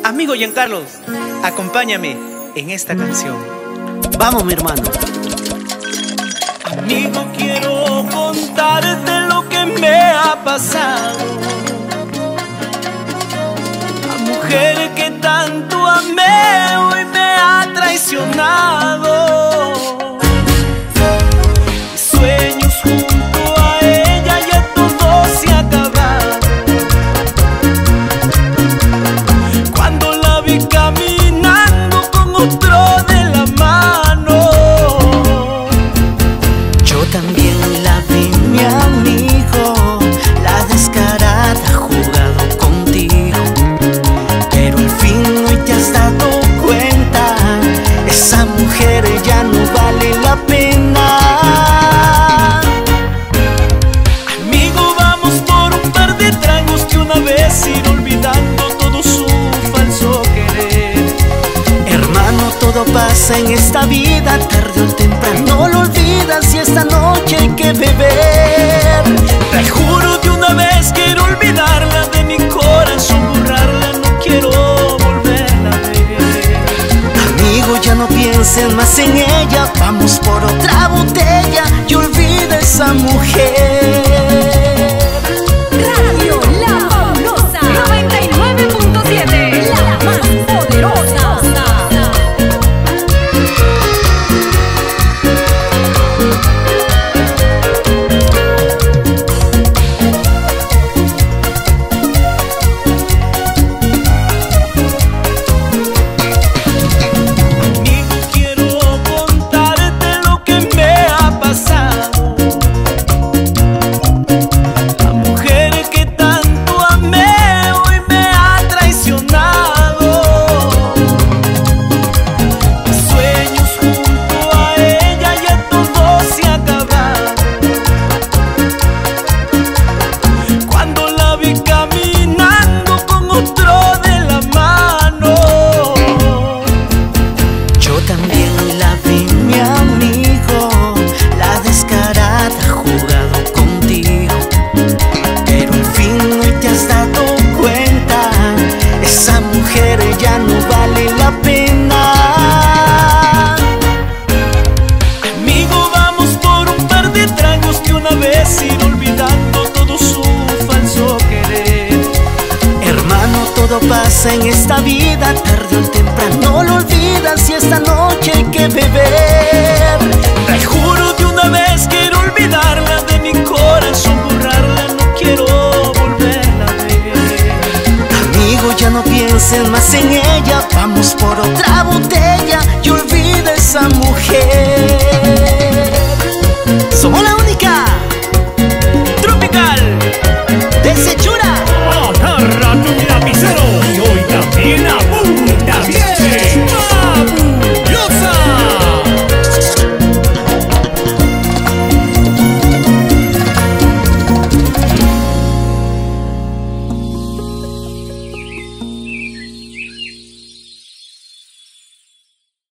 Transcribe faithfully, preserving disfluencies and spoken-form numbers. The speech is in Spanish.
Amigo Giancarlos, acompáñame en esta canción. Vamos, mi hermano. Amigo, quiero contarte lo que me ha pasado. La mujer que tanto amé hoy me ha traicionado. Mis sueños junto a ella ya todo se ha acabado. Cuando la vi caminando con otro de la mano, yo también la vi, mi amigo, la descarada ha jugado contigo. Pero al fin hoy te has dado cuenta, esa mujer ya no vale la pena. Amigo, vamos por un par de tragos de una vez, ir olvidando todo su falso querer. Hermano, todo pasa en esta vida, tarde o temprano lo olvidas y esta noche hay que beber. Te juro de una vez, quiero olvidarla de mi corazón, borrarla, no quiero volverla a ver. Amigo, ya no pienses más en ella, vamos por otra botella y olvida esa mujer. Radio La Fabulosa noventa y nueve punto siete, la más poderosa. Ya no vale la pena. Amigo, vamos por un par de tragos de una vez, ir olvidando todo su falso querer. Hermano, todo pasa en esta vida, tarde o temprano lo olvidas y esta noche hay que beber. Te juro de una vez, quiero olvidarla de mi corazón, borrarla, no quiero volverla a ver. Amigo, ya no pienses más en ella, vamos por otra botella y olvida esa mujer.